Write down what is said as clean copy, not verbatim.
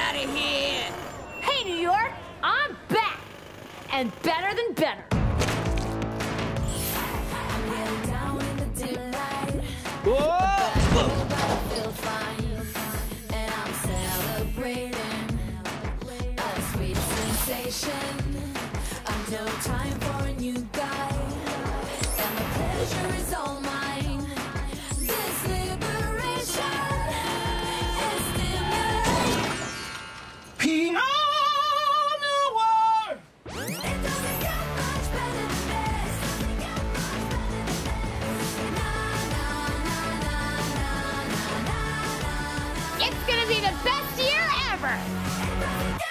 out of here! Hey, New York, I'm back! And better than better. No time for a new guy, and the pleasure is all mine. This liberation is stimulating. Pinot Noir! It doesn't get much better than this. Na na na na na na na na. It's gonna be the best year ever! It doesn't get